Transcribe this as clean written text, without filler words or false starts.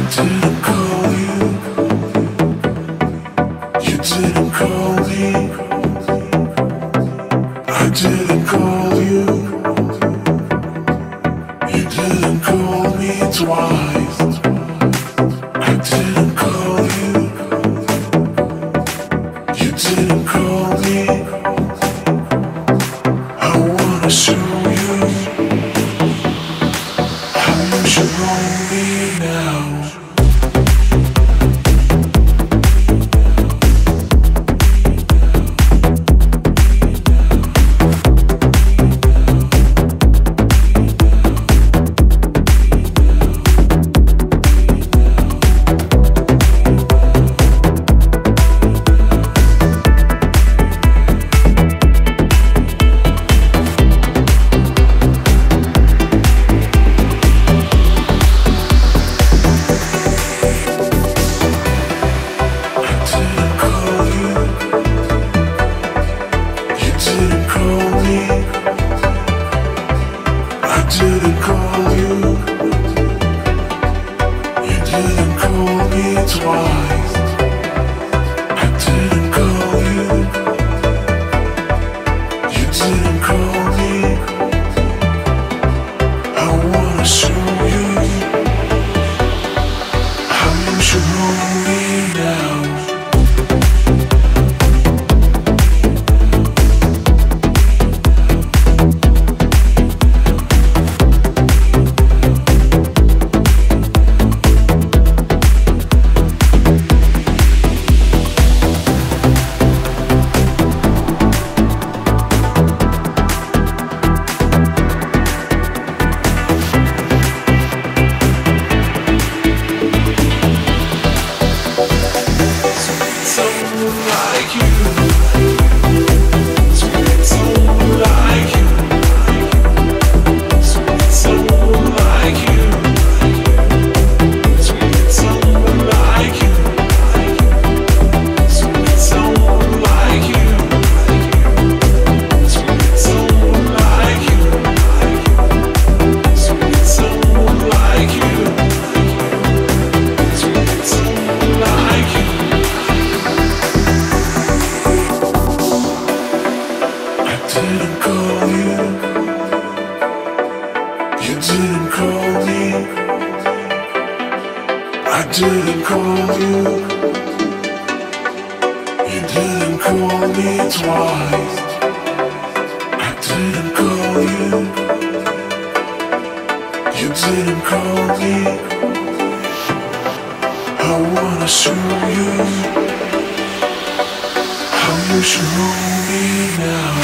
didn't call you. You didn't call me. I didn't call you. You didn't call me twice. I didn't call you. You didn't call me. I wanna show you how you should roll me now. Didn't call you. You didn't call me twice. I didn't call you. You didn't call me. I wanna show you how you should roll me now. Didn't call you. You didn't call me. I didn't call you. You didn't call me twice. I didn't call you. You didn't call me. I wanna show you how you should roll me now.